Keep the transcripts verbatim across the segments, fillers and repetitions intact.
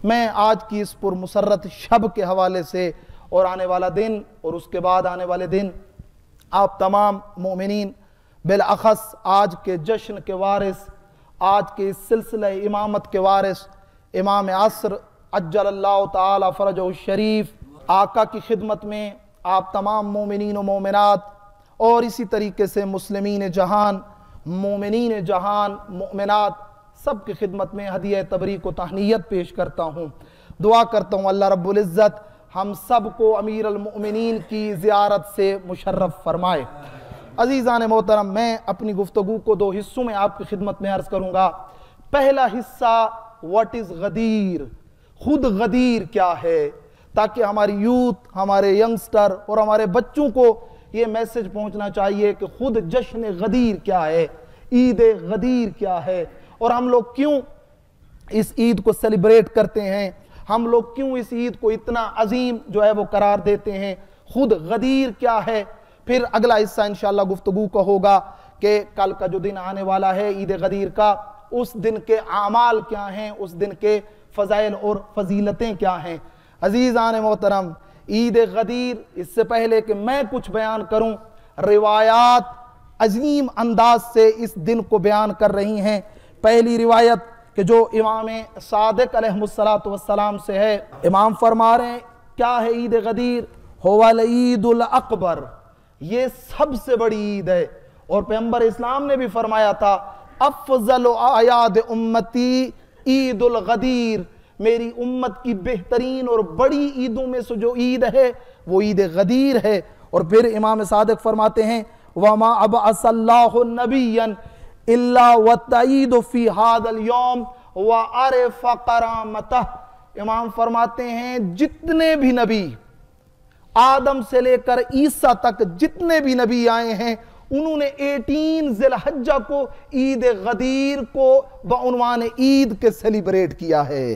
میں آج کی اس پرمسرت شب کے حوالے سے اور آنے والا دن اور اس کے بعد آنے والے دن آپ تمام مومنین بالاخص آج کے جشن کے وارث، آج کے اس سلسلہ امامت کے وارث امام عصر عجل اللہ تعالی فرجہ الشریف آقا کی خدمت میں آپ تمام مومنین و مومنات اور اسی طریقے سے مسلمین جہان، مومنین جہان، مومنات سب کی خدمت میں ہدیہ تبریک و تہنیت پیش کرتا ہوں۔ دعا کرتا ہوں اللہ رب العزت ہم سب کو امیر المؤمنین کی زیارت سے مشرف فرمائے۔ عزیزان محترم، میں اپنی گفتگو کو دو حصوں میں آپ کی خدمت میں عرض کروں گا۔ پہلا حصہ واٹ از غدیر، خود غدیر کیا ہے، تاکہ ہماری یوتھ، ہمارے ینگسٹر اور ہمارے بچوں کو یہ میسج پہنچنا چاہیے کہ خود جشن غدیر کیا ہے، عید غدیر کیا ہے، اور ہم لوگ کیوں اس عید کو سیلیبریٹ کرتے ہیں، ہم لوگ کیوں اس عید کو اتنا عظیم جو ہے وہ قرار دیتے ہیں، خود غدیر کیا ہے۔ پھر اگلا حصہ انشاءاللہ گفتگو کا ہوگا کہ کل کا جو دن آنے والا ہے عید غدیر کا، اس دن کے اعمال کیا ہیں، اس دن کے فضائل اور فضیلتیں کیا ہیں۔ عزیزان محترم، عید غدیر، اس سے پہلے کہ میں کچھ بیان کروں، روایات عظیم انداز سے اس دن کو بیان کر رہی ہیں۔ پہلی روایت کہ جو امام صادق علیہ السلام سے ہے، امام فرما رہے ہیں کیا ہے عید غدیر؟ هو العید الاکبر، یہ سب سے بڑی عید ہے، اور پیغمبر اسلام نے بھی فرمایا تھا افضل اعیاد امتی عید الغدیر، میری امت کی بہترین اور بڑی عیدوں میں سے جو عید ہے وہ عید غدیر ہے۔ اور پھر امام صادق فرماتے ہیں وما ابعث اللہ نبیا الا والتعید فی هذا اليوم وعرف کرامتہ، امام فرماتے ہیں جتنے بھی نبی آدم سے لے کر عیسیٰ تک جتنے بھی نبی آئے ہیں انہوں نے اٹھارہ ذی الحجہ کو عید غدیر کو بعنوان عید کے سیلیبریٹ کیا ہے۔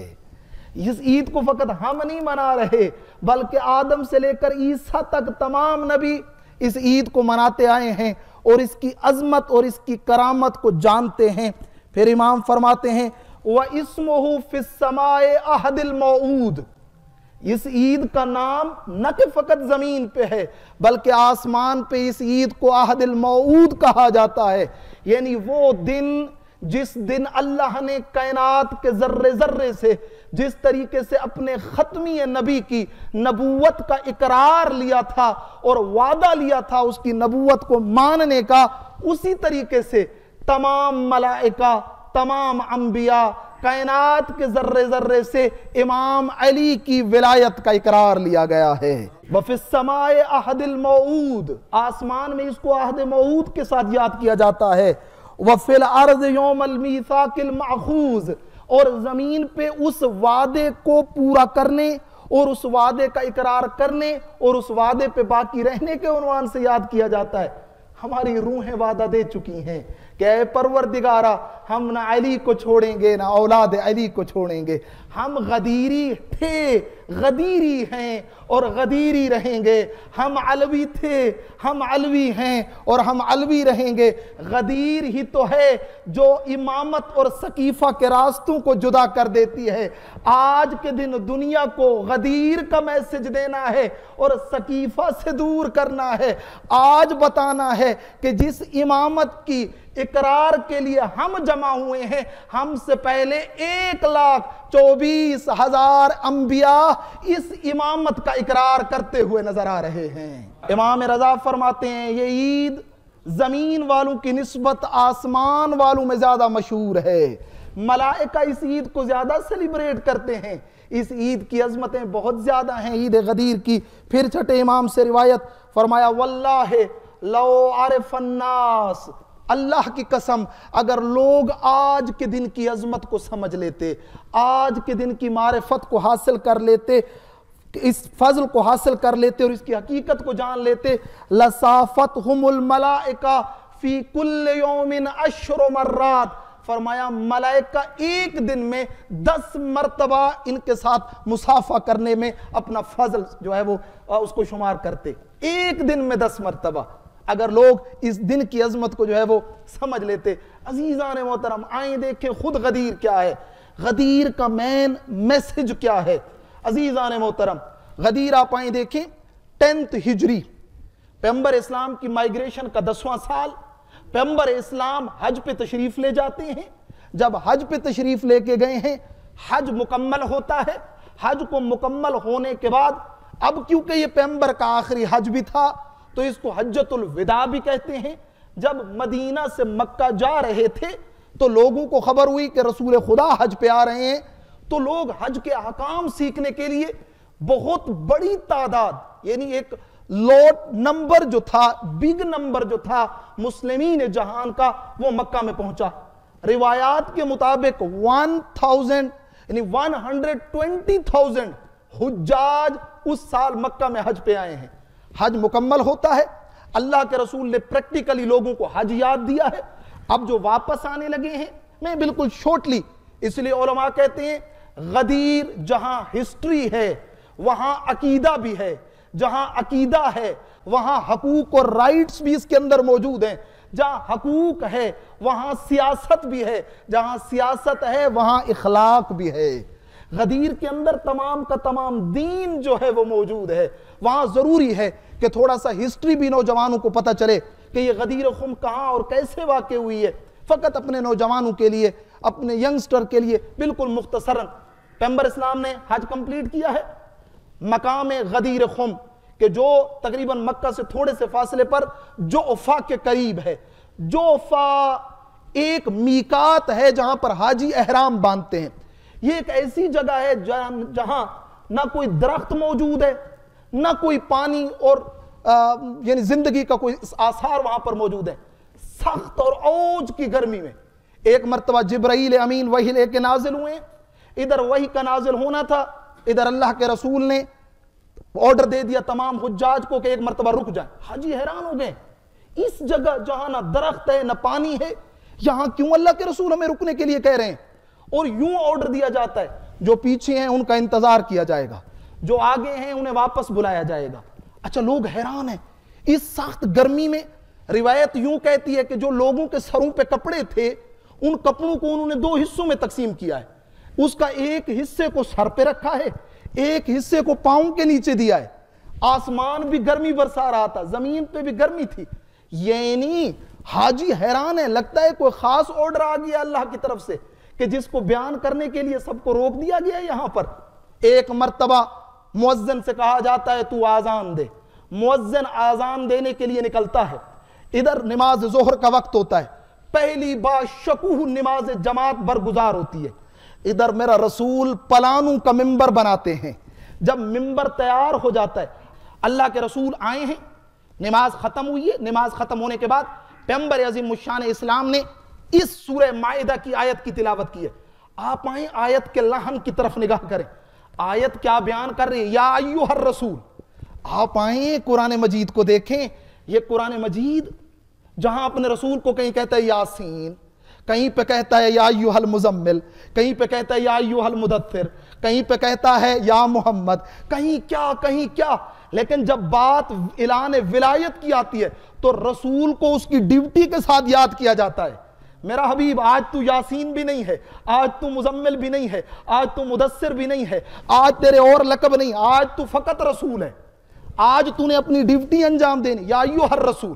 اس عید کو فقط ہم نہیں منا رہے بلکہ آدم سے لے کر عیسیٰ تک تمام نبی اس عید کو مناتے آئے ہیں اور اس کی عظمت اور اس کی کرامت کو جانتے ہیں۔ پھر امام فرماتے ہیں وَإِسْمُهُ فِي السَّمَاءِ أَحَدِ الْمَوْعُودِ، اس عید کا نام نہ کہ فقط زمین پہ ہے بلکہ آسمان پہ اس عید کو احد الموعود کہا جاتا ہے، یعنی وہ دن جس دن اللہ نے کائنات کے ذرے ذرے سے جس طریقے سے اپنے ختمی نبی کی نبوت کا اقرار لیا تھا اور وعدہ لیا تھا اس کی نبوت کو ماننے کا، اسی طریقے سے تمام ملائکہ، تمام انبیاء، کائنات کے ذرے ذرے سے امام علی کی ولایت کا اقرار لیا گیا ہے۔ وَفِي السَّمَاءِ أَحَدِ الْمَوْعُودِ، آسمان میں اس کو عہد موعود کے ساتھ یاد کیا جاتا ہے۔ وَفِي الْأَرْضِ يَوْمَ الْمِيثَاقِ الْمَأْخُوذِ، اور زمین پہ اس وعدے کو پورا کرنے اور اس وعدے کا اقرار کرنے اور اس وعدے پہ باقی رہنے کے عنوان سے یاد کیا جاتا ہے۔ ہماری روحیں وعدہ دے چکی ہیں کہ اے پروردگارہ ہم نہ علی کو چھوڑیں گے نہ اولاد علی کو چھوڑیں گے، ہم غدیری تھے، غدیری ہیں اور غدیری رہیں گے، ہم علوی تھے، ہم علوی ہیں اور ہم علوی رہیں گے۔ غدیر ہی تو ہے جو امامت اور سقیفہ کے راستوں کو جدا کر دیتی ہے۔ آج کے دن دنیا کو غدیر کا میسج دینا ہے اور سقیفہ سے دور کرنا ہے، آج بتانا ہے کہ جس امامت کی اقرار کے لیے ہم جمع ہوئے ہیں، ہم سے پہلے ایک لاکھ چوبیس ہزار انبیاء اس امامت کا اقرار کرتے ہوئے نظر آ رہے ہیں۔ امام رضا فرماتے ہیں یہ عید زمین والوں کی نسبت آسمان والوں میں زیادہ مشہور ہے، ملائکہ اس عید کو زیادہ سیلیبریٹ کرتے ہیں، اس عید کی عظمتیں بہت زیادہ ہیں عید غدیر کی۔ پھر چھٹے امام سے روایت فرمایا واللہ لو عرف الناس، اللہ کی قسم اگر لوگ آج کے دن کی عظمت کو سمجھ لیتے، آج کے دن کی معرفت کو حاصل کر لیتے، اس فضل کو حاصل کر لیتے اور اس کی حقیقت کو جان لیتے، لَصَافَتْهُمُ الْمَلَائِكَةُ فِي كُلِّ يَوْمٍ عَشْرُ مَرَّاتٍ، فرمایا ملائکہ ایک دن میں دس مرتبہ ان کے ساتھ مصافحہ کرنے میں اپنا فضل جو ہے وہ اس کو شمار کرتے، ایک دن میں دس مرتبہ۔ اگر لوگ اس دن کی عظمت کو جو ہے وہ سمجھ لیتے۔ عزیزان محترم آئیں دیکھیں خود غدیر کیا ہے۔ غدیر کا مین میسج کیا ہے؟ عزیزان محترم، غدیر آپ آئیں دیکھیں ٹینتھ ہجری، پیغمبر اسلام کی مائیگریشن کا دسواں سال، پیغمبر اسلام حج پہ تشریف لے جاتے ہیں۔ جب حج پہ تشریف لے کے گئے ہیں، حج مکمل ہوتا ہے۔ حج کو مکمل ہونے کے بعد اب کیونکہ یہ پیغمبر کا آخری حج بھی تھا تو اس کو حجۃ الوداع بھی کہتے ہیں۔ جب مدینہ سے مکہ جا رہے تھے تو لوگوں کو خبر ہوئی کہ رسول خدا حج پہ آ رہے ہیں، تو لوگ حج کے احکام سیکھنے کے لیے بہت بڑی تعداد، یعنی ایک لوٹ نمبر جو تھا، بگ نمبر جو تھا مسلمین جہان کا، وہ مکہ میں پہنچا۔ روایات کے مطابق ون تھاؤزینڈ یعنی ون ہنڈریڈ ٹوینٹی تھاؤزینڈ حجاج اس سال مکہ میں حج پہ آئے ہیں۔ حج مکمل ہوتا ہے، اللہ کے رسول نے پریکٹیکلی لوگوں کو حج یاد دیا ہے۔ اب جو واپس آنے لگے ہیں، میں بالکل شورٹلی، اس لیے علماء کہتے ہیں غدیر جہاں ہسٹری ہے وہاں عقیدہ بھی ہے، جہاں عقیدہ ہے وہاں حقوق اور رائٹس بھی اس کے اندر موجود ہیں، جہاں حقوق ہے وہاں سیاست بھی ہے، جہاں سیاست ہے وہاں اخلاق بھی ہے۔ غدیر کے اندر تمام کا تمام دین جو ہے وہ موجود ہے۔ وہاں ضروری ہے کہ تھوڑا سا ہسٹری بھی نوجوانوں کو پتہ چلے کہ یہ غدیر خم کہاں اور کیسے واقع ہوئی ہے۔ فقط اپنے نوجوانوں کے لیے، اپنے ینگسٹر کے لیے بالکل مختصراً، پیغمبر اسلام نے حج کمپلیٹ کیا ہے۔ مقام غدیر خم کہ جو تقریباً مکہ سے تھوڑے سے فاصلے پر جعفہ کے قریب ہے۔ جعفہ ایک میقات ہے جہاں پر حاجی احرام باندھتے ہیں۔ یہ ایک ایسی جگہ ہے جہاں نہ کوئی درخت موجود ہے، نہ کوئی پانی اور یعنی زندگی کا کوئی آثار وہاں پر موجود ہے۔ سخت اور اوج کی گرمی میں ایک مرتبہ جبرائیل امین وحی لے کے نازل ہوئے، ادھر وحی کا نازل ہونا تھا، ادھر اللہ کے رسول نے آرڈر دے دیا تمام حجاج کو کہ ایک مرتبہ رک جائیں۔ حاجی حیران ہو گئے، اس جگہ جہاں نہ درخت ہے نہ پانی ہے، یہاں کیوں اللہ کے رسول ہمیں رکنے کے لیے کہہ رہے ہیں؟ اور یوں آرڈر دیا جاتا ہے جو پیچھے ہیں ان کا انتظار کیا جائے گا، جو آگے ہیں انہیں واپس بلایا جائے گا۔ اچھا، لوگ حیران ہیں اس سخت گرمی میں۔ روایت یوں کہتی ہے کہ جو لوگوں کے سروں پہ کپڑے تھے ان کپڑوں کو انہوں نے دو حصوں میں تقسیم کیا ہے۔ اس کا ایک حصے کو سر پہ رکھا ہے، ایک حصے کو پاؤں کے نیچے دیا ہے۔ آسمان بھی گرمی برسا رہا تھا، زمین پہ بھی گرمی تھی۔ یعنی حاجی حیران ہے، لگتا ہے کوئی خاص آرڈر آ گیا اللہ کی طرف سے کہ جس کو بیان کرنے کے لیے سب کو روک دیا گیا ہے۔ یہاں پر ایک مرتبہ مؤذن سے کہا جاتا ہے تو آزان دے، مؤذن آزان دینے کے لیے نکلتا ہے۔ ادھر نماز ظہر کا وقت ہوتا ہے، پہلی بار شکوہ نماز جماعت برگزار ہوتی ہے۔ ادھر میرا رسول پلانوں کا ممبر بناتے ہیں۔ جب ممبر تیار ہو جاتا ہے، اللہ کے رسول آئے ہیں، نماز ختم ہوئی ہے۔ نماز ختم ہونے کے بعد پیغمبر عظیم الشان اسلام نے اس سورہ مائدہ کی آیت کی تلاوت کی ہے۔ آپ آئیں آیت کے لحن کی طرف نگاہ کریں، آیت کیا بیان کر رہی ہے؟ یا ایھا الرسول۔ آپ آئیں قرآن مجید کو دیکھیں، یہ قرآن مجید جہاں اپنے رسول کو کہیں کہتا ہے یاسین، کہیں پہ کہتا ہے یا ایھا المزمل، کہیں پہ کہتا ہے یا ایھا المدثر، کہیں پہ کہتا ہے یا محمد، کہیں کیا کہیں کیا۔ لیکن جب بات اعلان ولایت کی آتی ہے تو رسول کو اس کی ڈیوٹی کے ساتھ یاد کیا جاتا ہے۔ میرا حبیب، آج تو یاسین بھی نہیں ہے، آج تو مزمل بھی نہیں ہے، آج تو مدثر بھی نہیں ہے، آج تیرے اور لقب نہیں، آج تو فقط رسول ہے۔ آج تو نے اپنی ڈیوٹی انجام دینی۔ یا ایھا الرسول،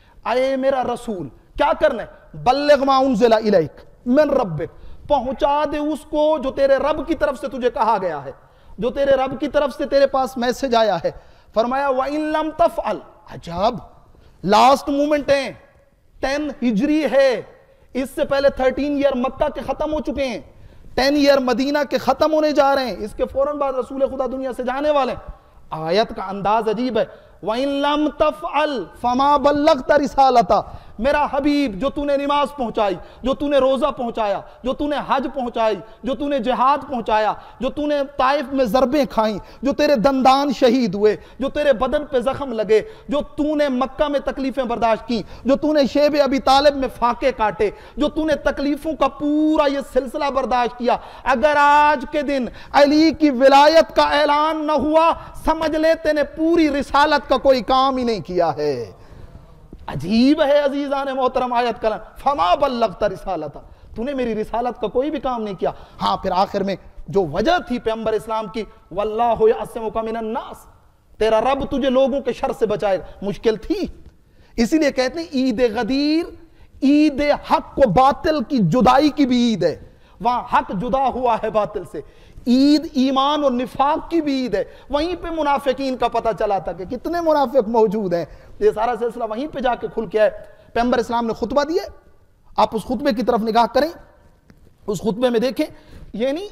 اے میرا رسول، کیا کرنا ہے؟ بلغ ما انزل الیک من ربک، پہنچا دے اس کو جو تیرے رب کی طرف سے تجھے کہا گیا ہے، جو تیرے رب کی طرف سے تیرے پاس میسج آیا ہے۔ فرمایا وَإِن لَمْ تَفْعَلْ، عجاب لاسٹ مومنٹ ہے، ٹین ہجری ہے، اس سے پہلے تھرٹین ایئر مکہ کے ختم ہو چکے ہیں، ٹین ایئر مدینہ کے ختم ہونے جا رہے ہیں، اس کے فوراً بعد رسول خدا دنیا سے جانے والے ہیں۔ آیت کا انداز عجیب ہے، وَإِن لَمْ تَفْعَلْ فَمَا بَلَّغْتَ رِسَالَتَ، میرا حبیب جو تو نے نماز پہنچائی، جو تو نے روزہ پہنچایا، جو تو نے حج پہنچائی، جو تو نے جہاد پہنچایا، جو تو نے طائف میں ضربیں کھائیں، جو تیرے دندان شہید ہوئے، جو تیرے بدن پہ زخم لگے، جو تو نے مکہ میں تکلیفیں برداشت کی، جو تو نے شیب ابی طالب میں فاقے کاٹے، جو تو نے تکلیفوں کا پورا یہ سلسلہ برداشت کیا، اگر آج کے دن علی کی ولایت کا اعلان نہ ہوا، سمجھ لیتے نے پوری رسالت کا کوئی کام ہی نہیں کیا ہے۔ عجیب ہے عزیزان محترم آیت کلام، فما بلغت رسالتا، تو نے میری رسالت کا کوئی بھی کام نہیں کیا. ہاں پھر آخر میں جو وجہ تھی پیغمبر اسلام کی, واللہ یعصمک من الناس, تیرا رب تجھے لوگوں کے شر سے بچائے, مشکل تھی. اسی لیے کہتے ہیں عید غدیر عید حق و باطل کی جدائی کی بھی عید ہے. وہاں حق جدا ہوا ہے باطل سے. عید ایمان اور نفاق کی بھی عید ہے. وہیں پہ منافقین کا پتہ چلا تھا کہ کتنے منافق موجود ہیں. یہ سارا سلسلہ وہیں پہ جا کے کھل کے ہے. پیغمبر اسلام نے خطبہ دیا, آپ اس خطبے کی طرف نگاہ کریں, اس خطبے میں دیکھیں, یعنی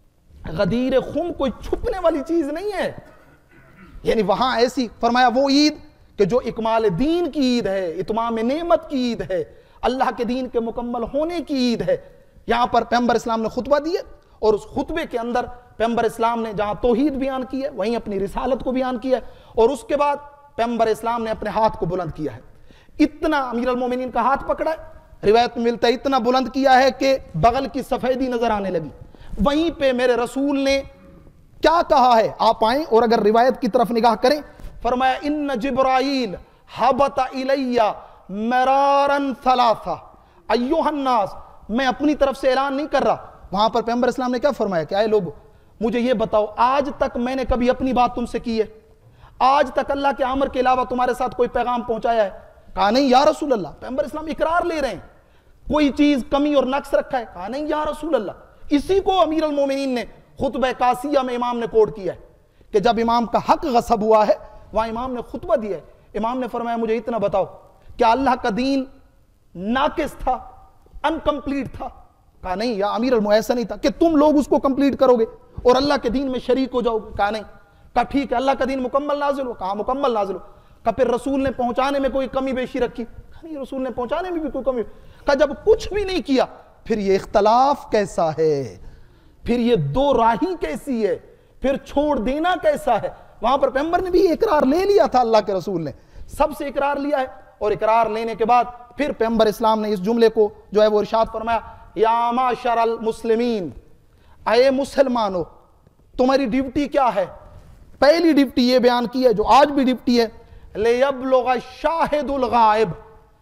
غدیر خم کوئی چھپنے والی چیز نہیں ہے. یعنی وہاں ایسی فرمایا وہ عید کہ جو اکمال دین کی عید ہے, اتمام نعمت کی عید ہے, اللہ کے دین کے مکمل ہونے کی عید ہے. یہاں پر پیغمبر اسلام نے خطبہ دیا اور اس خطبے کے اندر پیغمبر اسلام نے جہاں توحید بیان کی ہے وہیں اپنی رسالت کو بیان کیا ہے, اور اس کے بعد پیغمبر اسلام نے اپنے ہاتھ کو بلند کیا ہے. اتنا امیر المومنین کا ہاتھ پکڑا ہے, روایت میں ملتا ہے اتنا بلند کیا ہے کہ بغل کی سفیدی نظر آنے لگی. وہیں پہ میرے رسول نے کیا کہا ہے, آپ آئیں اور اگر روایت کی طرف نگاہ کریں, فرمایا ان جبرائیل حبط الی مرارا ثلاثہ ایھا الناس, میں اپنی طرف سے اعلان نہیں کر رہا. وہاں پر پیغمبر اسلام نے کیا فرمایا کہ اے لوگو مجھے یہ بتاؤ, آج تک میں نے کبھی اپنی بات تم سے کی ہے؟ آج تک اللہ کے امر کے علاوہ تمہارے ساتھ کوئی پیغام پہنچایا ہے؟ کہا نہیں یا رسول اللہ. پیغمبر اسلام اقرار لے رہے ہیں, کوئی چیز کمی اور نقص رکھا ہے؟ کہا نہیں یا رسول اللہ. اسی کو امیر المومنین نے خطبہ قاسیہ میں امام نے کوٹ کیا ہے کہ جب امام کا حق غصب ہوا ہے وہاں امام نے خطبہ دیا ہے. امام نے فرمایا مجھے اتنا بتاؤ, کیا اللہ کا دین ناقص تھا, انکمپلیٹ تھا؟ کہا نہیں یا امیر المومنین, ایسا نہیں تھا کہ تم لوگ اس کو کمپلیٹ کرو گے اور اللہ کے دین میں شریک ہو جاؤ گے. کہا نہیں. کہا ٹھیک ہے اللہ کا دین مکمل نازل ہو؟ کہا مکمل نازل ہو. کہا پھر رسول نے پہنچانے میں کوئی کمی بیشی رکھی؟ کہا نہیں رسول نے پہنچانے میں بھی کوئی کمی. کہا جب کچھ بھی نہیں کیا پھر یہ اختلاف کیسا ہے, پھر یہ دو راہی کیسی ہے, پھر چھوڑ دینا کیسا ہے؟ وہاں پر پیغمبر نے بھی اقرار لے لیا تھا, اللہ کے رسول نے سب سے اقرار لیا ہے, اور اقرار لینے کے بعد پھر پیغمبر اسلام نے اس جملے کو جو ہے وہ ارشاد فرمایا, یا معاشر المسلمین, اے مسلمانوں تمہاری ڈیوٹی کیا ہے؟ پہلی ڈیوٹی یہ بیان کی ہے جو آج بھی ڈیوٹی ہے, لیبلغ الشاہد الغائب,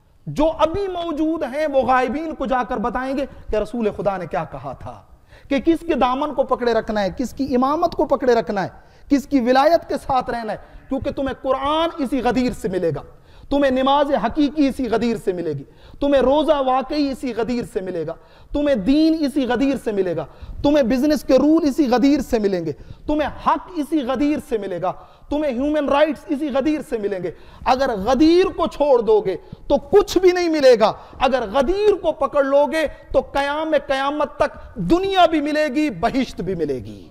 جو ابھی موجود ہیں وہ غائبین کو جا کر بتائیں گے کہ رسول خدا نے کیا کہا تھا, کہ کس کے دامن کو پکڑے رکھنا ہے, کس کی امامت کو پکڑے رکھنا ہے, کس کی ولایت کے ساتھ رہنا ہے. کیونکہ تمہیں قرآن اسی غدیر سے ملے گا, تمہیں نماز حقیقی اسی غدیر سے ملے گی, تمہیں روزہ واقعی اسی غدیر سے ملے گا, تمہیں دین اسی غدیر سے ملے گا, تمہیں بزنس کے رول اسی غدیر سے ملیں گے, تمہیں حق اسی غدیر سے ملے گا, تمہیں ہیومن رائٹس اسی غدیر سے ملیں گے. اگر غدیر کو چھوڑ دو گے تو کچھ بھی نہیں ملے گا, اگر غدیر کو پکڑ لو گے تو قیام قیامت تک دنیا بھی ملے گی, بہشت بھی ملے گی.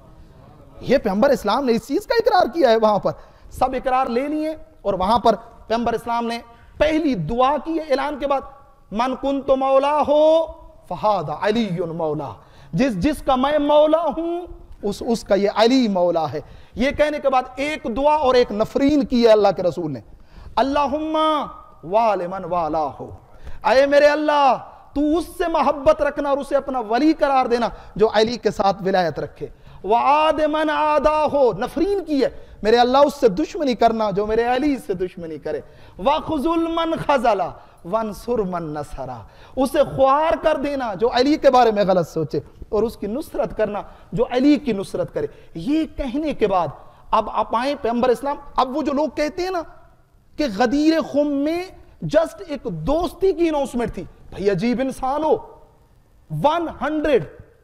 یہ پیغمبر اسلام نے اس چیز کا اقرار کیا ہے. وہاں پر سب اقرار لے لیے, اور وہاں پر پیغمبر اسلام نے پہلی دعا کی ہے اعلان کے بعد, من کنت مولا ہو فہذا علی مولا, جس جس کا میں مولا ہوں اس اس کا یہ علی مولا ہے. یہ کہنے کے بعد ایک دعا اور ایک نفرین کی ہے اللہ کے رسول نے, اللہم وال من والا ہو, اے میرے اللہ تو اس سے محبت رکھنا اور اسے اپنا ولی قرار دینا جو علی کے ساتھ ولایت رکھے. وعاد من عادا ہو, نفرین کی ہے, میرے اللہ اس سے دشمنی کرنا جو میرے علی سے دشمنی کرے. وَخْذُلْ مَنْ خَزَلَ وَانْصُرْ مَنْ نَصَرَ, اسے خوار کر دینا جو علی کے بارے میں غلط سوچے, اور اس کی نصرت کرنا جو علی کی نصرت کرے. یہ کہنے کے بعد اب آپ آئیں پیغمبر اسلام, اب وہ جو لوگ کہتے ہیں نا کہ غدیر خم میں جسٹ ایک دوستی کی اناؤنسمنٹ تھی, بھئی عجیب انسان ہو, ون ہنڈریڈ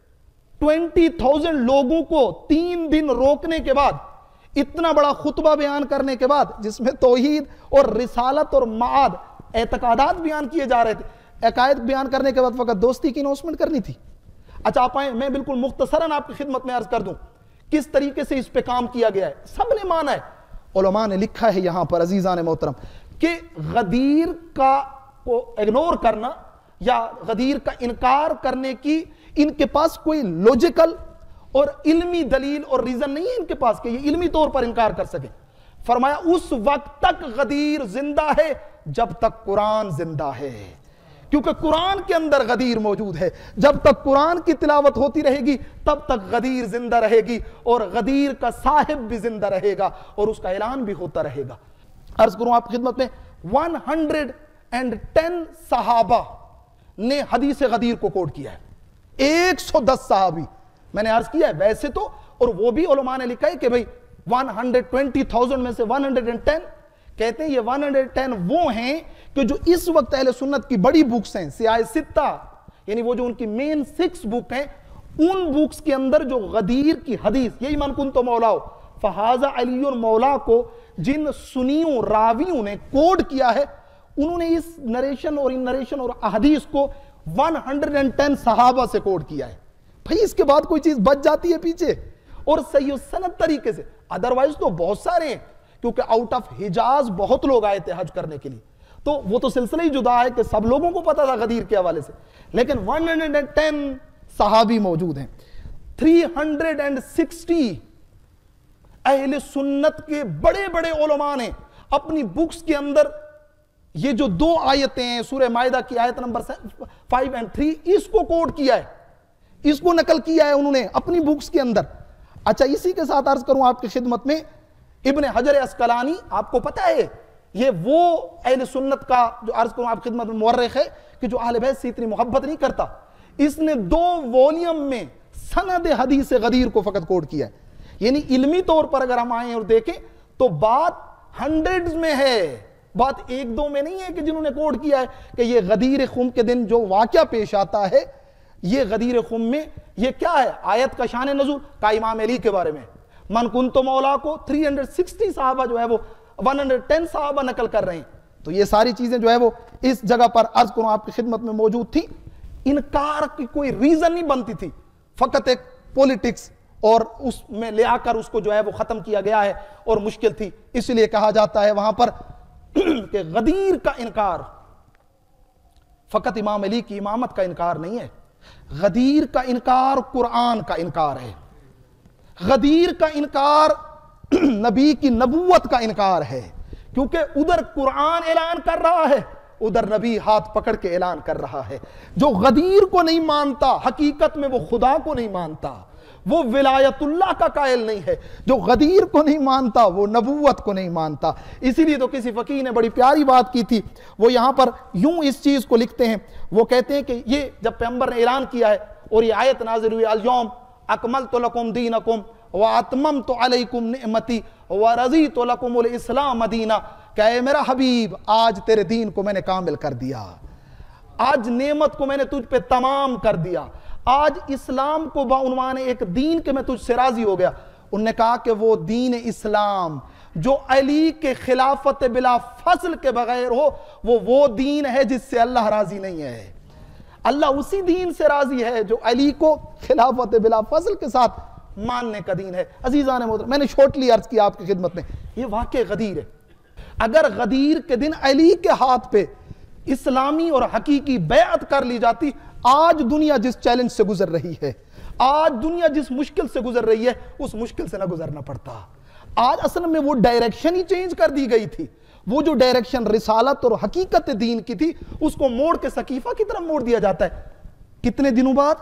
ٹوینٹی تھاؤزینڈ لوگوں کو تین دن روکنے کے بعد, اتنا بڑا خطبہ بیان کرنے کے بعد جس میں توحید اور رسالت اور معاد اعتقادات بیان کیے جا رہے تھے, عقائد بیان کرنے کے بعد فقط دوستی کی اناؤنسمنٹ کرنی تھی. اچھا آپ آئیں, میں بالکل مختصراً آپ کی خدمت میں عرض کر دوں کس طریقے سے اس پہ کام کیا گیا ہے. سب نے مانا ہے, علماء نے لکھا ہے یہاں پر عزیزان محترم کہ غدیر کا کو اگنور کرنا یا غدیر کا انکار کرنے کی ان کے پاس کوئی لوجیکل اور علمی دلیل اور ریزن نہیں ہے ان کے پاس کہ یہ علمی طور پر انکار کر سکے. فرمایا اس وقت تک غدیر زندہ ہے جب تک قرآن زندہ ہے, کیونکہ قرآن کے اندر غدیر موجود ہے. جب تک قرآن کی تلاوت ہوتی رہے گی تب تک غدیر زندہ رہے گی, اور غدیر کا صاحب بھی زندہ رہے گا, اور اس کا اعلان بھی ہوتا رہے گا. عرض کروں آپ کی خدمت میں, ون ہنڈریڈ اینڈ ٹین صحابہ نے حدیث غدیر کو کوٹ کیا ہے. ایک سو دس صحابی. میں نے عرض کیا ہے ویسے تو, اور وہ بھی علماء نے لکھا ہے کہ بھئی ون ہنڈریڈ ٹوینٹی تھاؤزینڈ میں سے ون ہنڈریڈ ٹین, کہتے ہیں یہ ون ہنڈریڈ ٹین وہ ہیں کہ جو اس وقت اہل سنت کی بڑی بکس ہیں, سیاہ ستہ, یعنی وہ جو ان کی مین سکس بک ہیں, ان بکس کے اندر جو غدیر کی حدیث, یہی من کنت مولاؤ فہذا علی مولا کو جن سنیوں راویوں نے کوڈ کیا ہے, انہوں نے اس نریشن اور ان نریشن اور احادیث کو ون ہنڈریڈ ٹین صحابہ سے کوڈ کیا ہے. بھئی اس کے بعد کوئی چیز بچ جاتی ہے پیچھے, اور صحیح سند طریقے سے, ادروائز تو بہت سارے ہیں, کیونکہ آؤٹ آف حجاز بہت لوگ آئے تھے حج کرنے کے لیے, تو وہ تو سلسلہ ہی جدا ہے کہ سب لوگوں کو پتا تھا غدیر کے حوالے سے, لیکن ون ہنڈریڈ ٹین صحابی موجود ہیں. تھری ہنڈریڈ سکسٹی اہل سنت کے بڑے بڑے علماء نے اپنی بکس کے اندر یہ جو دو آیتیں ہیں سورہ مائدہ کی آیت نمبر فائیو اینڈ تھری, اس کو کوٹ کیا ہے, اس کو نقل کیا ہے انہوں نے اپنی بکس کے اندر. اچھا اسی کے ساتھ عرض کروں آپ کی خدمت میں, ابن حجر اسقلانی آپ کو پتہ ہے یہ وہ اہل سنت کا جو عرض کروں آپ خدمت میں مورخ ہے کہ جو اہل بیت سے اتنی محبت نہیں کرتا. اس نے دو وولیم میں سند حدیث غدیر کو فقط کوٹ کیا ہے. یعنی علمی طور پر اگر ہم آئیں اور دیکھیں تو بات ہنڈریڈز میں ہے, بات ایک دو میں نہیں ہے کہ جنہوں نے کوٹ کیا ہے کہ یہ غدیر خم کے دن جو واقعہ پیش آتا ہے, یہ غدیر خم میں یہ کیا ہے, آیت کا شان نزول کا امام علی کے بارے میں. من کنت مولا کو تھری ہنڈریڈ سکسٹی صحابہ جو ہے وہ ون ہنڈریڈ ٹین صحابہ نقل کر رہے ہیں. تو یہ ساری چیزیں جو ہے وہ اس جگہ پر عرض کروں آپ کی خدمت میں موجود تھی. انکار کی کوئی ریزن نہیں بنتی تھی, فقط ایک پولیٹکس اور اس میں لے آ کر اس کو جو ہے وہ ختم کیا گیا ہے, اور مشکل تھی. اس لیے کہا جاتا ہے وہاں پر کہ غدیر کا انکار فقط امام علی کی امامت کا انکار نہیں ہے, غدیر کا انکار قرآن کا انکار ہے, غدیر کا انکار نبی کی نبوت کا انکار ہے, کیونکہ ادھر قرآن اعلان کر رہا ہے, ادھر نبی ہاتھ پکڑ کے اعلان کر رہا ہے. جو غدیر کو نہیں مانتا حقیقت میں وہ خدا کو نہیں مانتا, وہ ولایت اللہ کا قائل نہیں ہے. جو غدیر کو نہیں مانتا وہ نبوت کو نہیں مانتا. اسی لیے تو کسی فقیہ نے بڑی پیاری بات کی تھی, وہ یہاں پر یوں اس چیز کو لکھتے ہیں, وہ کہتے ہیں کہ یہ جب پیغمبر نے اعلان کیا ہے اور یہ آیت نازل ہوئی, الیوم اکملت لکم دینکم واتممت علیکم نعمتی ورضیت لکم الاسلام دینا, کہ اے میرا حبیب آج تیرے دین کو میں نے کامل کر دیا, آج نعمت کو میں نے تجھ پہ تمام کر دیا, آج اسلام کو بعنوان ایک دین کے میں تجھ سے راضی ہو گیا. انہوں نے کہا کہ وہ دین اسلام جو علی کے خلافت بلا فصل کے بغیر ہو, وہ وہ دین ہے جس سے اللہ راضی نہیں ہے. اللہ اسی دین سے راضی ہے جو علی کو خلافت بلا فصل کے ساتھ ماننے کا دین ہے. عزیزان محترم, میں نے شورٹلی عرض کیا آپ کی خدمت میں, یہ واقع غدیر ہے. اگر غدیر کے دن علی کے ہاتھ پہ اسلامی اور حقیقی بیعت کر لی جاتی, آج دنیا جس چیلنج سے گزر رہی ہے, آج دنیا جس مشکل سے گزر رہی ہے, اس مشکل سے نہ گزرنا پڑتا. آج اصل میں وہ ڈائریکشن ہی چینج کر دی گئی تھی. وہ جو ڈائریکشن رسالت اور حقیقت دین کی تھی, اس کو موڑ کے سقیفہ کی طرف موڑ دیا جاتا ہے. کتنے دنوں بعد,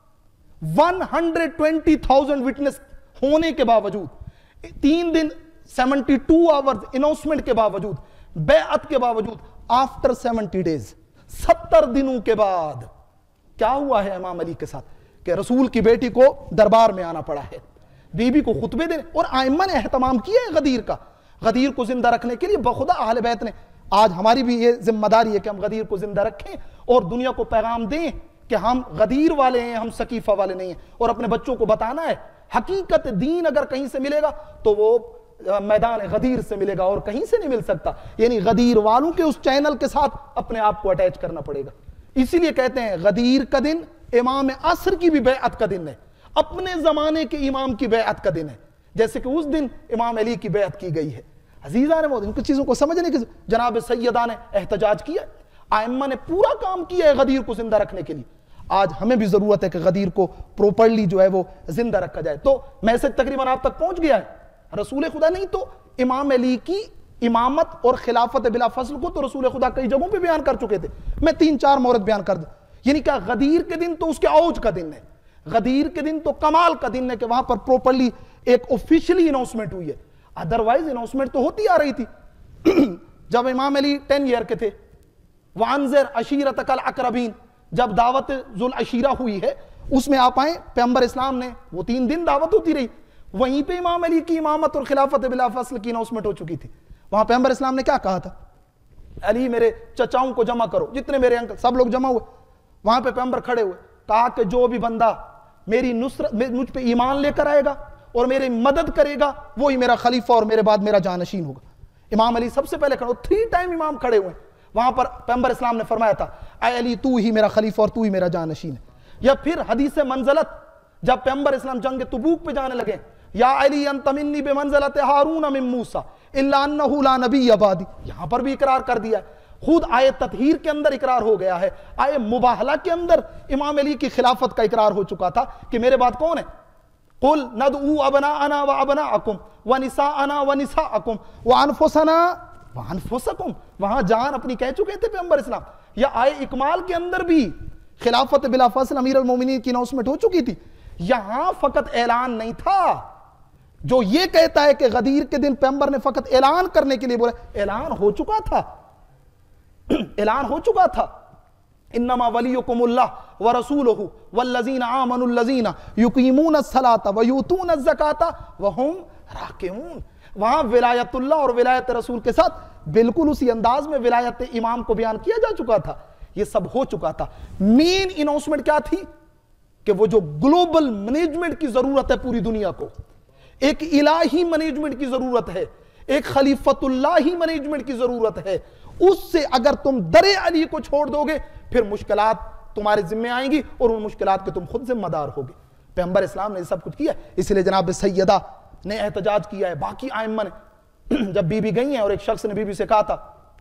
one hundred twenty thousand witnesses ہونے کے باوجود, تین دن سیونٹی ٹو آورز اناؤنسمنٹ کے باوجود, بیعت کے باوجود, آفٹر سیونٹی ڈیز, ستر دنوں کے بعد کیا ہوا ہے امام علی کے ساتھ کہ رسول کی بیٹی کو دربار میں آنا پڑا ہے, بی بی کو خطبے دینے, اور ائمہ نے اہتمام کیا ہے غدیر کا, غدیر کو زندہ رکھنے کے لیے بخدا اہل بیت نے. آج ہماری بھی یہ ذمہ داری ہے کہ ہم غدیر کو زندہ رکھیں اور دنیا کو پیغام دیں کہ ہم غدیر والے ہیں, ہم سقیفہ والے نہیں ہیں, اور اپنے بچوں کو بتانا ہے حقیقت دین اگر کہیں سے ملے گا تو وہ میدان غدیر سے ملے گا, اور کہیں سے نہیں مل سکتا. یعنی غدیر والوں کے اس چینل کے ساتھ اپنے آپ کو اٹیچ کرنا پڑے گا. اسی لیے کہتے ہیں غدیر کا دن امام عصر کی بھی بیعت کا دن ہے, اپنے زمانے کے امام کی بیعت کا دن ہے, جیسے کہ اس دن امام علی کی بیعت کی گئی ہے. عزیزان نے ان کی چیزوں کو سمجھنے کی, جناب سیدہ نے احتجاج کیا, ائمہ نے پورا کام کیا ہے غدیر کو زندہ رکھنے کے لیے. آج ہمیں بھی ضرورت ہے کہ غدیر کو پروپرلی جو ہے وہ زندہ رکھا جائے. تو میسج تقریباً آپ تک پہنچ گیا ہے. رسول خدا نہیں تو امام علی کی امامت اور خلافت بلا فصل کو تو رسول خدا کئی جگہوں پہ بیان کر چکے تھے. میں تین چار مورد بیان کر دوں. یعنی کہ غدیر کے دن تو اس کے اوج کا دن ہے, غدیر کے دن تو کمال کا دن ہے کہ وہاں پر پروپرلی ایک آفیشلی اناؤنسمنٹ ہوئی ہے. ادروائز اناؤنسمنٹ تو ہوتی آ رہی تھی. جب امام علی ٹین ایئر کے تھے, وانذر عشیرتک الاقربین, جب دعوت ذوالعشیرہ ہوئی ہے, اس میں آپ آئیں پیغمبر اسلام نے وہ تین دن دعوت ہوتی رہی, وہیں پہ امام علی کی امامت اور خلافت بلا فصل کی اناؤنسمنٹ ہو چکی تھی. وہاں پیغمبر اسلام نے کیا کہا تھا, علی میرے چچاؤں کو جمع کرو, جتنے میرے انکل سب لوگ جمع ہوئے, وہاں پہ پیغمبر کھڑے ہوئے, کہا کہ جو بھی بندہ میری نصرت مجھ پہ ایمان لے کر آئے گا اور میری مدد کرے گا وہی میرا خلیفہ اور میرے بعد میرا جانشین ہوگا. امام علی سب سے پہلے کھڑے, تھری ٹائم امام کھڑے ہوئے. وہاں پر پیغمبر اسلام نے فرمایا تھا اے علی تو ہی میرا خلیفہ اور تو ہی میرا جانشین ہے. یا پھر حدیث منزلت, جب پیغمبر اسلام جنگ تبوک پہ جانے لگے, یا علی انت منی بمنزلت ہارون من موسیٰ الا انہ لا نبی بعدی, یہاں پر بھی اقرار کر دیا ہے. خود آئے تطہیر کے اندر اقرار ہو گیا ہے, آئے مباہلہ کے اندر امام علی کی خلافت کا اقرار ہو چکا تھا کہ میرے بعد کون ہے. قل ندعو ابناءنا وابناءکم ونساءنا ونساءکم وانفسنا وانفسکم, وہاں جان اپنی کہہ چکے تھے پیغمبر اسلام. یا آئے اکمال کے اندر بھی خلافت بلا فصل امیر المومنین کی اناؤنسمنٹ ہو چکی تھی. یہاں فقط اعلان نہیں تھا, جو یہ کہتا ہے کہ غدیر کے دن پیغمبر نے فقط اعلان کرنے کے لیے بولا, اعلان ہو چکا تھا, اعلان ہو چکا تھا. انما ولیکم اللہ ورسولہ والذین آمنوا الذین یقیمون الصلاۃ ویؤتون الزکاۃ وہم راکعون. وہاں ولایت اللہ اور ولایت رسول کے ساتھ بالکل اسی انداز میں ولایت امام کو بیان کیا جا چکا تھا. یہ سب ہو چکا تھا. مین اناؤنسمنٹ کیا تھی کہ وہ جو گلوبل مینجمنٹ کی ضرورت ہے پوری دنیا کو, ایک الہی مینجمنٹ کی ضرورت ہے, ایک خلیفت اللہ مینجمنٹ کی ضرورت ہے. اس سے اگر تم در علی کو چھوڑ دو گے پھر مشکلات تمہارے ذمہ آئیں گی اور ان مشکلات کے تم خود ذمہ دار ہوگے. پیغمبر اسلام نے یہ سب کچھ کیا, اس لیے جناب سیدہ نے احتجاج کیا ہے, باقی ائمہ نے. جب بی بی گئی ہیں اور ایک شخص نے بی بی سے کہا تھا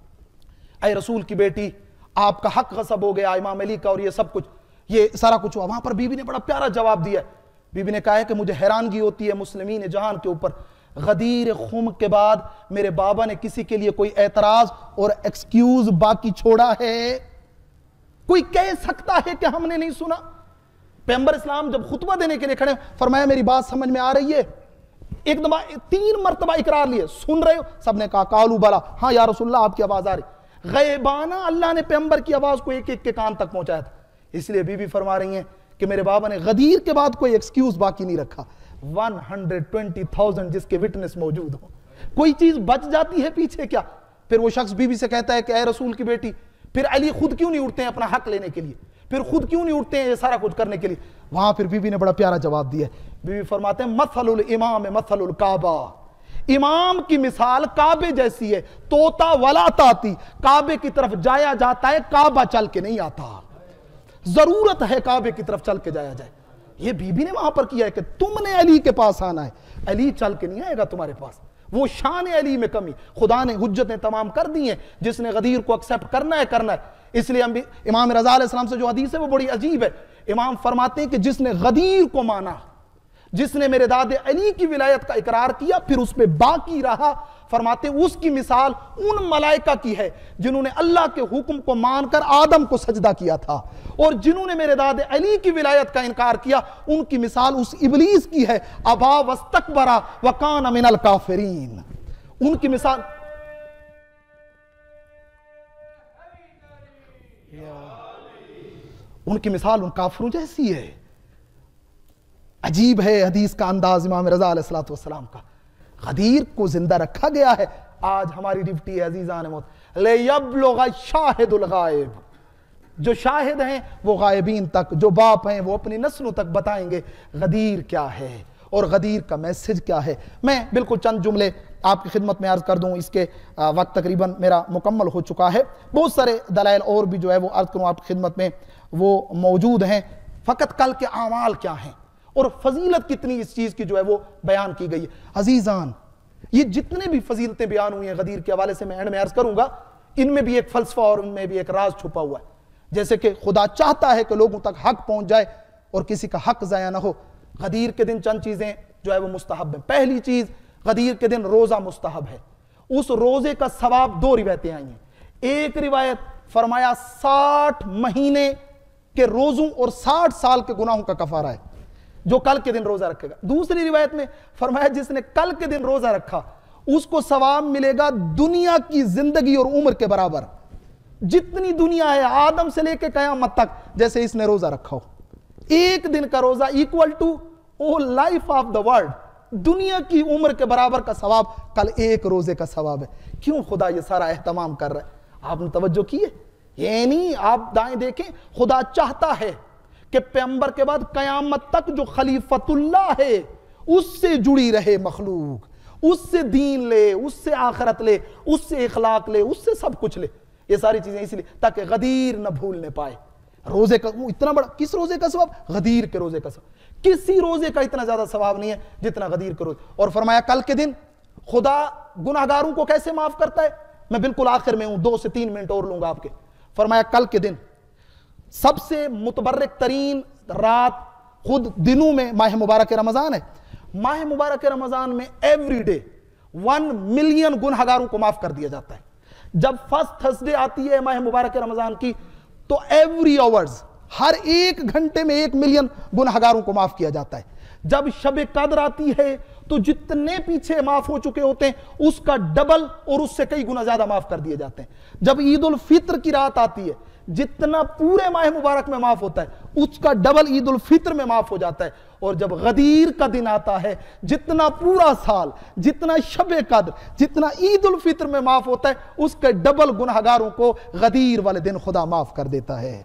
اے رسول کی بیٹی آپ کا حق غصب ہو گیا امام علی کا اور یہ سب کچھ, یہ سارا کچھ ہوا, وہاں پر بی بی نے بڑا پیارا جواب دیا ہے. بی بی نے کہا ہے کہ مجھے حیرانگی ہوتی ہے مسلمین جہان کے اوپر, غدیر خم کے بعد میرے بابا نے کسی کے لیے کوئی اعتراض اور ایکسکیوز باقی چھوڑا ہے؟ کوئی کہہ سکتا ہے کہ ہم نے نہیں سنا؟ پیغمبر اسلام جب خطبہ دینے کے لیے کھڑے فرمایا میری بات سمجھ میں آ رہی ہے؟ ایک دفعہ تین مرتبہ اقرار لیے, سن رہے ہو؟ سب نے کہا قالوا بلا, ہاں یا رسول اللہ آپ کی آواز آ رہی. غیبانہ اللہ نے پیغمبر کی آواز کو ایک ایک کے کان تک پہنچایا تھا. اس لیے بی بی فرما رہی ہیں کہ میرے بابا نے غدیر کے بعد کوئی ایکسکیوز باقی نہیں رکھا. ون ہنڈریڈ ٹوینٹی تھاؤزینڈ جس کے وٹنس موجود ہوں, کوئی چیز بچ جاتی ہے پیچھے کیا؟ پھر وہ شخص بی بی سے کہتا ہے کہ اے رسول کی بیٹی پھر علی خود کیوں نہیں اٹھتے ہیں اپنا حق لینے کے لیے, پھر خود کیوں نہیں اٹھتے ہیں یہ سارا کچھ کرنے کے لیے؟ وہاں پھر بی بی نے بڑا پیارا جواب دیا ہے. بی بی فرماتے ہیں مثل الامام مثل الکعبہ, امام کی مثال کعبے جیسی ہے, توتا ولا تاتی, کعبے کی طرف جایا جاتا ہے کعبہ چل کے نہیں آتا, ضرورت ہے کعبے کی طرف چل کے جایا جائے. یہ بی بی نے وہاں پر کیا ہے کہ تم نے علی کے پاس آنا ہے, علی چل کے نہیں آئے گا تمہارے پاس. وہ شان علی میں کمی, خدا نے حجتیں تمام کر دی ہیں, جس نے غدیر کو ایکسپٹ کرنا ہے کرنا ہے. اس لیے امام رضا علیہ السلام سے جو حدیث ہے وہ بڑی عجیب ہے. امام فرماتے ہیں کہ جس نے غدیر کو مانا, جس نے میرے داد علی کی ولایت کا اقرار کیا پھر اس پہ باقی رہا, فرماتے ہیں اس کی مثال ان ملائکہ کی ہے جنہوں نے اللہ کے حکم کو مان کر آدم کو سجدہ کیا تھا, اور جنہوں نے میرے داد علی کی ولایت کا انکار کیا ان کی مثال اس ابلیس کی ہے, ابا واستکبر وکان من الکافرین. ان کی مثال ان کی مثال ان کافروں جیسی ہے. عجیب ہے حدیث کا انداز امام رضا علیہ السلام کا. غدیر کو زندہ رکھا گیا ہے. آج ہماری ڈیوٹی ہے عزیزان موت, لِيَبْلُغَ الشَّاهِدُ الْغَائِبُ, جو شاہد ہیں وہ غائبین تک, جو باپ ہیں وہ اپنی نسلوں تک بتائیں گے غدیر کیا ہے اور غدیر کا میسج کیا ہے. میں بالکل چند جملے آپ کی خدمت میں عرض کر دوں, اس کے وقت تقریباً میرا مکمل ہو چکا ہے. بہت سارے دلائل اور بھی جو ہے وہ عرض کروں آپ کی خدمت میں وہ موجود ہیں. فقط کل کے اعمال کیا ہیں اور فضیلت کتنی اس چیز کی جو ہے وہ بیان کی گئی ہے. عزیزان, یہ جتنے بھی فضیلتیں بیان ہوئی ہیں غدیر کے حوالے سے میں اینڈ میں عرض کروں گا, ان میں بھی ایک فلسفہ اور ان میں بھی ایک راز چھپا ہوا ہے. جیسے کہ خدا چاہتا ہے کہ لوگوں تک حق پہنچ جائے اور کسی کا حق ضائع نہ ہو. غدیر کے دن چند چیزیں جو ہے وہ مستحب ہیں. پہلی چیز, غدیر کے دن روزہ مستحب ہے. اس روزے کا ثواب دو روایتیں آئی ہیں. ایک روایت فرمایا ساٹھ مہینے کے روزوں اور ساٹھ سال کے گناہوں کا کفارہ ہے جو کل کے دن روزہ رکھے گا. دوسری روایت میں فرمایا جس نے کل کے دن روزہ رکھا اس کو ثواب ملے گا دنیا کی زندگی اور عمر کے برابر, جتنی دنیا ہے آدم سے لے کے قیامت تک جیسے اس نے روزہ رکھا ہو. ایک دن کا روزہ equal to uh life of the world, دنیا کی عمر کے برابر کا ثواب کل ایک روزے کا ثواب ہے۔ کیوں خدا یہ سارا اہتمام کر رہا ہے؟ آپ نے توجہ کی ہے؟ یہ نہیں، آپ دائیں دیکھیں، خدا چاہتا ہے کہ پیغمبر کے بعد قیامت تک جو خلیفۃ اللہ ہے اس سے جڑی رہے مخلوق، اس سے دین لے، اس سے آخرت لے، اس سے اخلاق لے، اس سے سب کچھ لے۔ یہ ساری چیزیں اس لیے تاکہ غدیر نہ بھولنے پائے۔ روزے کا اتنا بڑا، کس روزے کا ثواب؟ غدیر کے روزے کا ثواب۔ کسی روزے کا اتنا زیادہ ثواب نہیں ہے جتنا غدیر کے روزے۔ اور فرمایا کل کے دن خدا گناہگاروں کو کیسے معاف کرتا ہے؟ میں بالکل آخر میں ہوں، دو سے تین منٹ اور لوں گا آپ کے۔ فرمایا کل کے دن سب سے متبرک ترین رات خود دنوں میں ماہ مبارک رمضان ہے۔ ماہ مبارک رمضان میں ایوری ڈے ون ملین گناہگاروں کو معاف کر دیا جاتا ہے۔ جب فرسٹ تھرسڈے آتی ہے ماہ مبارک رمضان کی تو ایوری آورز، ہر ایک گھنٹے میں ایک ملین گناہگاروں کو معاف کیا جاتا ہے۔ جب شب قدر آتی ہے تو جتنے پیچھے معاف ہو چکے ہوتے ہیں اس کا ڈبل اور اس سے کئی گنا زیادہ معاف کر دیے جاتے ہیں۔ جب عید الفطر کی رات آتی ہے، جتنا پورے ماہ مبارک میں معاف ہوتا ہے اس کا ڈبل عید الفطر میں معاف ہو جاتا ہے۔ اور جب غدیر کا دن آتا ہے، جتنا پورا سال، جتنا شب قدر، جتنا عید الفطر میں معاف ہوتا ہے اس کے ڈبل گناہگاروں کو غدیر والے دن خدا معاف کر دیتا ہے۔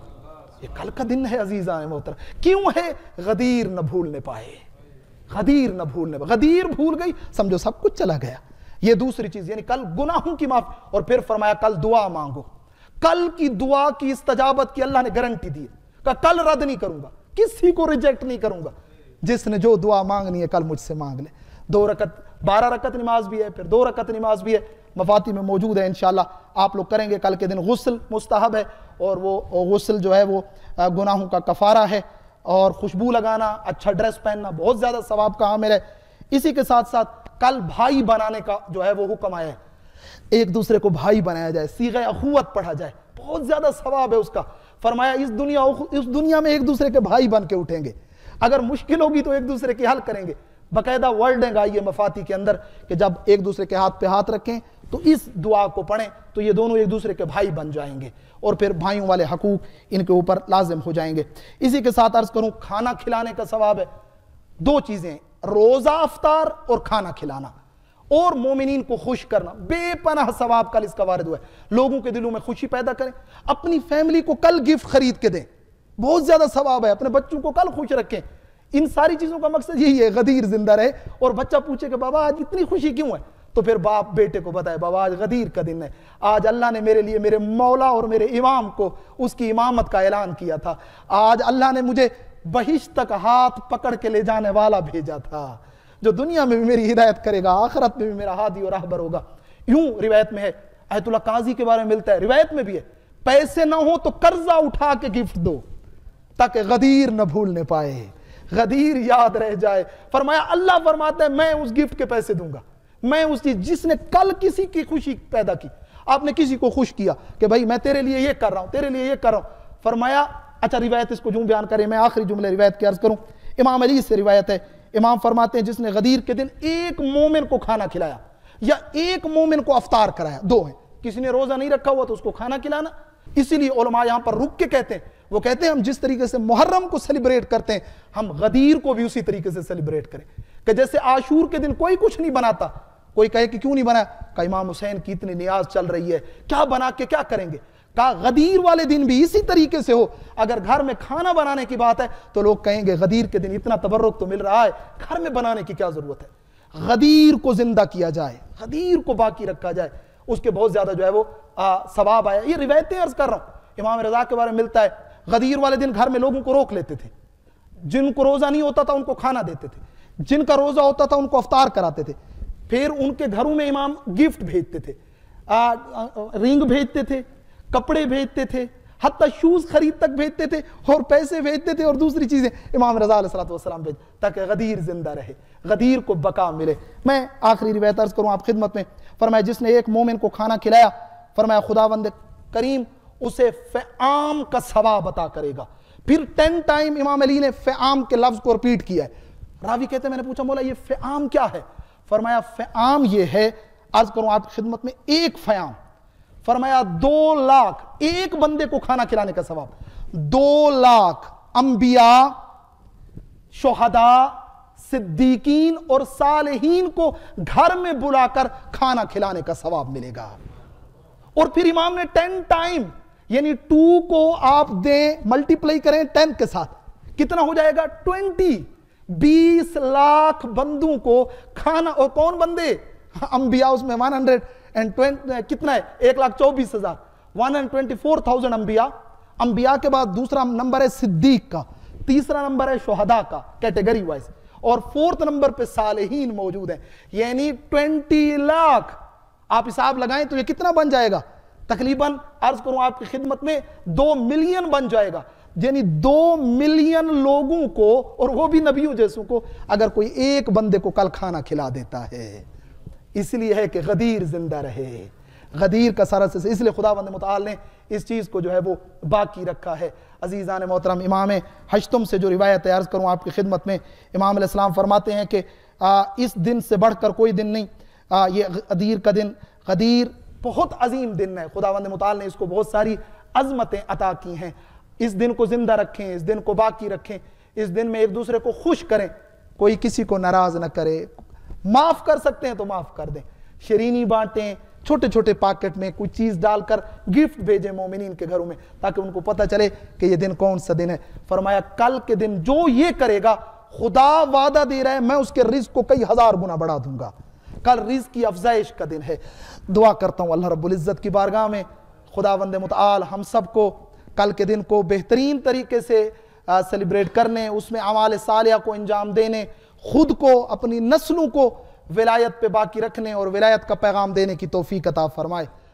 یہ کل کا دن ہے عزیزان محترم، کیوں ہے؟ غدیر نہ بھولنے پائے، غدیر نہ بھولنے پائے۔ غدیر بھول گئی سمجھو سب کچھ چلا گیا۔ یہ دوسری چیز، یعنی کل گناہوں کی معاف۔ اور پھر فرمایا کل دعا مانگو، کل کی دعا کی استجابت کی اللہ نے گارنٹی دی ہے کہ کل رد نہیں کروں گا، کسی کو ریجیکٹ نہیں کروں گا۔ جس نے جو دعا مانگنی ہے کل مجھ سے مانگ لے۔ دو رکعت، بارہ رکعت نماز بھی ہے، پھر دو رکعت نماز بھی ہے، مفاتی میں موجود ہے، انشاءاللہ آپ لوگ کریں گے۔ کل کے دن غسل مستحب ہے، اور وہ غسل جو ہے وہ گناہوں کا کفارہ ہے، اور خوشبو لگانا، اچھا ڈریس پہننا بہت زیادہ ثواب کا عامل ہے۔ اسی کے ساتھ ساتھ کل بھائی بنانے کا جو ہے وہ حکم آیا ہے، ایک دوسرے کو بھائی بنایا جائے، صیغہ اخوت پڑھا جائے، بہت زیادہ ثواب ہے اس کا۔ فرمایا اس دنیا اس دنیا میں ایک دوسرے کے بھائی بن کے اٹھیں گے، اگر مشکل ہوگی تو ایک دوسرے کی حل کریں گے۔ باقاعدہ ورڈنگ آئی ہے مفاتی کے اندر کہ جب ایک دوسرے کے ہاتھ پہ ہاتھ رکھیں تو اس دعا کو پڑھیں تو یہ دونوں ایک دوسرے کے بھائی بن جائیں گے، اور پھر بھائیوں والے حقوق ان کے اوپر لازم ہو جائیں گے۔ اسی کے ساتھ عرض کروں کھانا کھلانے کا ثواب ہے۔ دو چیزیں، روزہ افطار اور کھانا کھلانا، اور مومنین کو خوش کرنا، بے پناہ ثواب کل اس کا وارد ہوا ہے۔ لوگوں کے دلوں میں خوشی پیدا کریں، اپنی فیملی کو کل گفٹ خرید کے دیں، بہت زیادہ ثواب ہے۔ اپنے بچوں کو کل خوش رکھیں۔ ان ساری چیزوں کا مقصد یہی ہے غدیر زندہ رہے۔ اور بچہ پوچھے کہ بابا آج اتنی خوشی کیوں ہے، تو پھر باپ بیٹے کو بتائے بابا آج غدیر کا دن ہے، آج اللہ نے میرے لیے میرے مولا اور میرے امام کو اس کی امامت کا اعلان کیا تھا، آج اللہ نے مجھے بہشت تک ہاتھ پکڑ کے لے جانے والا بھیجا تھا، جو دنیا میں بھی میری ہدایت کرے گا، آخرت میں بھی میرا ہادی اور راہبر ہوگا۔ یوں روایت میں ہے، آیت اللہ قاضی کے بارے میں ملتا ہے، روایت میں بھی ہے، پیسے نہ ہو تو قرضہ اٹھا کے گفٹ دو تاکہ غدیر نہ بھولنے پائے، غدیر یاد رہ جائے۔ فرمایا اللہ فرماتا ہے میں اس گفٹ کے پیسے دوں گا، میں اس چیز جس نے کل کسی کی خوشی پیدا کی، آپ نے کسی کو خوش کیا کہ بھائی میں تیرے لیے یہ کر رہا ہوں، تیرے لیے یہ کر رہا ہوں۔ فرمایا اچھا روایت اس کو جو بیان کرے، میں آخری جملے روایت کی عرض کروں، امام علی سے روایت ہے، امام فرماتے ہیں جس نے غدیر کے دن ایک مومن کو کھانا کھلایا یا ایک مومن کو افطار کرایا، دو ہیں، کسی نے روزہ نہیں رکھا ہوا تو اس کو کھانا کھلانا۔ اسی لیے علماء یہاں پر رک کے کہتے ہیں، وہ کہتے ہیں ہم جس طریقے سے محرم کو سیلیبریٹ کرتے ہیں ہم غدیر کو بھی اسی طریقے سے سیلیبریٹ کریں، کہ جیسے عاشور کے دن کوئی کچھ نہیں بناتا، کوئی کہے کہ کیوں نہیں بنایا، کہ امام حسین کی اتنی نیاز چل رہی ہے، کیا بنا کے کیا کریں گے، کہا غدیر والے دن بھی اسی طریقے سے ہو، اگر گھر میں کھانا بنانے کی بات ہے تو لوگ کہیں گے غدیر کے دن اتنا تبرک تو مل رہا ہے، گھر میں بنانے کی کیا ضرورت ہے۔ غدیر کو زندہ کیا جائے، غدیر کو باقی رکھا جائے، اس کے بہت زیادہ جو ہے وہ ثواب آیا۔ یہ روایتیں عرض کر رہا ہوں، امام رضا کے بارے میں ملتا ہے، غدیر والے دن گھر میں لوگوں کو روک لیتے تھے، جن کو روزہ نہیں ہوتا تھا ان کو کھانا دیتے تھے، جن کا روزہ ہوتا تھا ان کو افطار کراتے تھے، پھر ان کے گھروں میں امام گفٹ بھیجتے تھے، رنگ بھیجتے تھے، کپڑے بھیجتے تھے، حتیٰ شوز خرید تک بھیجتے تھے، اور پیسے بھیجتے تھے، اور دوسری چیزیں امام رضا علیہ السلام بھیج، تاکہ غدیر زندہ رہے، غدیر کو بقا ملے۔ میں آخری روایت عرض کروں آپ خدمت میں، فرمایا جس نے ایک مومن کو کھانا کھلایا، فرمایا خداوند کریم اسے فعام کا ثواب عطا کرے گا۔ پھر ٹین ٹائم امام علی نے فعام کے لفظ کو ریپیٹ کیا ہے۔ راوی کہتے ہیں میں نے پوچھا مولا یہ فعام کیا ہے؟ فرمایا فعام یہ ہے، عرض کروں آپ کی خدمت میں، ایک فعام، فرمایا دو لاکھ ایک بندے کو کھانا کھلانے کا ثواب، دو لاکھ انبیاء، شہداء، صدیقین اور صالحین کو گھر میں بلا کر کھانا کھلانے کا ثواب ملے گا۔ اور پھر امام نے ٹین ٹائم یعنی ٹو کو آپ دیں ملٹی پلائی کریں ٹین کے ساتھ، کتنا ہو جائے گا؟ ٹوینٹی، بیس لاکھ بندوں کو کھانا۔ اور کون بندے؟ انبیاء اس میں ون ہنڈریڈ اینڈ ٹوینٹی کتنا ہے؟ ایک لاکھ چوبیس ہزار، one hundred twenty four thousand انبیاء۔ انبیاء کے بعد دوسرا نمبر ہے صدیق کا، تیسرا نمبر ہے شہداء کا کیٹیگری وائز، اور فورتھ نمبر پہ صالحین موجود ہیں، یعنی ٹوینٹی لاکھ۔ آپ حساب لگائیں تو یہ کتنا بن جائے گا؟ تقریباً عرض کروں آپ کی خدمت میں دو ملین بن جائے گا، یعنی دو ملین لوگوں کو، اور وہ بھی نبیوں جیسوں کو، اگر کوئی ایک بندے کو کل کھانا کھلا دیتا ہے۔ اس لیے ہے کہ غدیر زندہ رہے، غدیر کا سارا سے، اس لیے خداوند متعال نے اس چیز کو جو ہے وہ باقی رکھا ہے۔ عزیزان محترم، امام حشتم سے جو روایت عرض کروں آپ کی خدمت میں، امام علیہ السلام فرماتے ہیں کہ اس دن سے بڑھ کر کوئی دن نہیں، یہ غدیر کا دن، غدیر بہت عظیم دن ہے، خداوند متعال نے اس کو بہت ساری عظمتیں عطا کی ہیں۔ اس دن کو زندہ رکھیں، اس دن کو باقی رکھیں، اس دن میں ایک دوسرے کو خوش کریں، کوئی کسی کو ناراض نہ کرے، معاف کر سکتے ہیں تو معاف کر دیں، شیرینی بانٹیں، چھوٹے چھوٹے پاکٹ میں کوئی چیز ڈال کر گفٹ بھیجیں مومنین کے گھروں میں، تاکہ ان کو پتہ چلے کہ یہ دن کون سا دن ہے۔ فرمایا کل کے دن جو یہ کرے گا، خدا وعدہ دے رہا ہے میں اس کے رزق کو کئی ہزار گنا بڑھا دوں گا۔ کل رزق کی افزائش کا دن ہے۔ دعا کرتا ہوں اللہ رب العزت کی بارگاہ میں خداوند متعال ہم سب کو کل کے دن کو بہترین طریقے سے سیلیبریٹ کرنے، اس میں اعمال صالحہ کو انجام دینے، خود کو اپنی نسلوں کو ولایت پہ باقی رکھنے اور ولایت کا پیغام دینے کی توفیق عطا فرمائے۔